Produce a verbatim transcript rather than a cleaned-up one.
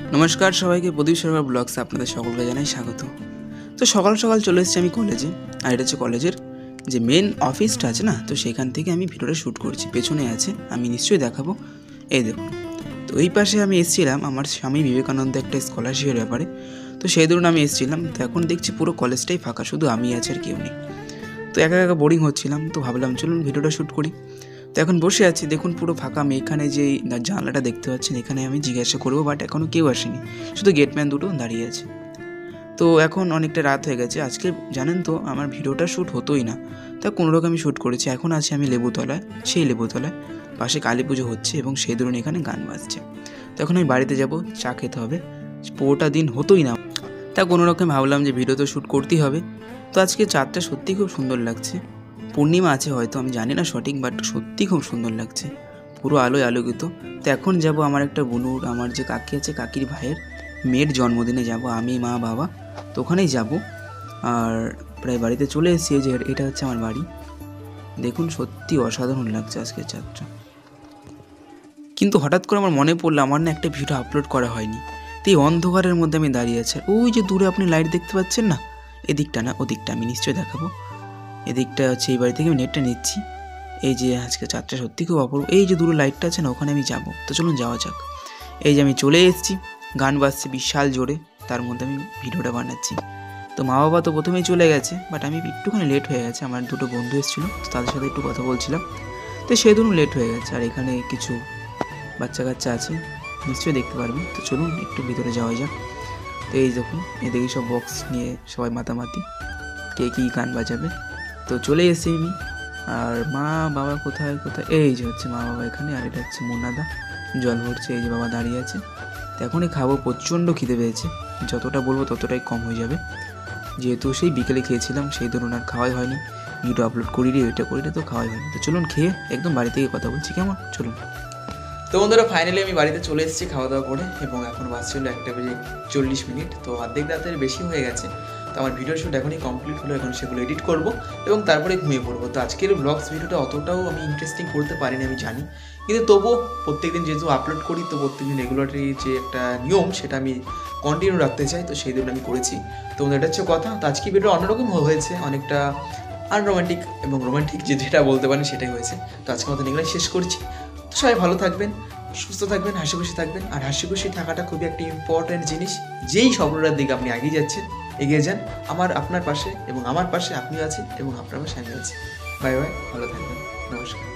নমস্কার সবাইকে, প্রদীপ শর্মা ব্লগসে আপনাদের সকলকে জানাই স্বাগত। তো সকাল সকাল চলে এসেছি আমি কলেজে, আর এটা হচ্ছে কলেজের যে মেন অফিসটা আছে না, তো সেখান থেকে আমি ভিডিওটা শ্যুট করছি। পেছনে আছে, আমি নিশ্চয়ই দেখাবো। এই দেখুন, তো এই পাশে আমি এসেছিলাম আমার স্বামী বিবেকানন্দ একটা স্কলারশিপের ব্যাপারে। তো সেই ধরুন আমি এসেছিলাম, তো এখন দেখছি পুরো কলেজটাই ফাঁকা, শুধু আমি আছি আর কেউ নেই। তো একা একা বোরিং হচ্ছিলাম, তো ভাবলাম চলুন ভিডিওটা শ্যুট করি। তো এখন বসে আছি, দেখুন পুরো ফাঁকা। আমি এখানে যে জানলাটা দেখতে পাচ্ছেন, এখানে আমি জিজ্ঞাসা করবো, বাট এখনও কেউ আসেনি, শুধু গেটম্যান দুটো দাঁড়িয়ে আছে। তো এখন অনেকটা রাত হয়ে গেছে। আজকে জানেন তো আমার ভিডিওটা শ্যুট হতোই না, তা কোনোরকম আমি শ্যুট করেছি। এখন আছি আমি লেবুতলায়, সেই লেবুতলায় পাশে কালী পুজো হচ্ছে এবং সেই ধরুন এখানে গান বাজছে। তো এখন আমি বাড়িতে যাব, চা খেতে হবে। পুরোটা দিন হতোই না, তা কোনোরকম ভাবলাম যে ভিডিও তো শ্যুট করতেই হবে। তো আজকে চাঁদটা সত্যি খুব সুন্দর লাগছে। পূর্ণিমা আছে হয়তো, আমি জানি না সঠিক, বাট সত্যি খুব সুন্দর লাগছে, পুরো আলোয় আলোকিত। তো এখন যাব আমার একটা বুনুর, আমার যে কাকি আছে কাকির ভাইয়ের মেয়ের জন্মদিনে যাব, আমি মা বাবা, তো ওখানেই যাব। আর প্রায় বাড়িতে চলে এসেছি, যে এটা হচ্ছে আমার বাড়ি। দেখুন সত্যি অসাধারণ লাগছে আজকের চাঁদটা। কিন্তু হঠাৎ করে আমার মনে পড়লো আমার না একটা ভিডিও আপলোড করা হয়নি। তো এই অন্ধকারের মধ্যে আমি দাঁড়িয়ে আছি, ওই যে দূরে আপনি লাইট দেখতে পাচ্ছেন না, এদিকটা না ওদিকটা, আমি নিশ্চয়ই দেখাবো। এদিকটা হচ্ছে এই বাড়ি থেকে আমি নেটটা নিচ্ছি। এই যে আজকে চাঁদটা সত্যি খুব অপূর্ব। এই যে দূরে লাইটটা আছে না, ওখানে আমি যাব। তো চলুন যাওয়া যাক। এই যে আমি চলে এসেছি, গান বাজছে বিশাল জোরে, তার মধ্যে আমি ভিডিওটা বানাচ্ছি। তো মা বাবা তো প্রথমেই চলে গেছে, বাট আমি একটুখানি লেট হয়ে গেছে। আমার দুটো বন্ধু এসেছিলো, তো তাদের সাথে একটু কথা বলছিলাম, তো সেই ধরুন লেট হয়ে গেছে। আর এখানে কিছু বাচ্চা কাচ্চা আছে, নিশ্চয়ই দেখতে পারবেন। তো চলুন একটু ভিতরে যাওয়া যাক। তো এই দেখুন, এদিকে সব বক্স নিয়ে সবাই মাতামাতি, কে কী গান বাজাবে। তো চলে এসেছি আমি। আর মা বাবা কোথায় কোথায়, এই যে হচ্ছে মা বাবা এখানে, আর এটা হচ্ছে মোনাদা জল ভরছে, এই যে বাবা দাঁড়িয়ে আছে। তো এখনই খাবো, প্রচণ্ড খিদে পেয়েছে, যতটা বলবো ততটাই কম হয়ে যাবে, যেহেতু সেই বিকেলে খেয়েছিলাম, সেই ধরুন আর খাওয়াই হয়নি। ভিডিও আপলোড করি রে, ওইটা করি রে, তো খাওয়াই হয়নি। তো চলুন খেয়ে একদম বাড়ি থেকে কথা বলছি, কেমন? চলুন। তো বন্ধুরা, ফাইনালি আমি বাড়িতে চলে এসেছি খাওয়া দাওয়া করে, এবং এখন বাজছিল একটা বেজে চল্লিশ মিনিট। তো অর্ধেক রাতের বেশি হয়ে গেছে। তো আমার ভিডিও শ্যুট এখনই কমপ্লিট হলো, এখন সেগুলো এডিট করব এবং তারপরে ঘুমিয়ে পড়বো। তো আজকের ব্লগস ভিডিওটা অতটাও আমি ইন্টারেস্টিং করতে পারিনি, আমি জানি, কিন্তু তবুও প্রত্যেকদিন যেহেতু আপলোড করি, তো প্রত্যেকদিন রেগুলারলি যে একটা নিয়ম সেটা আমি কন্টিনিউ রাখতে চাই, তো সেই জন্য আমি করেছি। তো এটা হচ্ছে কথা। তো আজকে ভিডিও অন্যরকম হয়েছে, অনেকটা আনরোমান্টিক এবং রোমান্টিক, যে যেটা বলতে পারেন সেটাই হয়েছে। তো আজকের মতো এগুলোই শেষ করছি। তো সবাই ভালো থাকবেন, সুস্থ থাকবেন, হাসি খুশি থাকবেন। আর হাসি খুশি থাকাটা খুবই একটা ইম্পর্ট্যান্ট জিনিস। যেই সফলতার দিকে আপনি এগিয়ে যাচ্ছেন, এগিয়ে যান। আমার আপনার পাশে এবং আমার পাশে আপনিও আছেন, এবং আপনার পাশে আমি আছি। বাই বাই, ভালো থাকবেন, নমস্কার।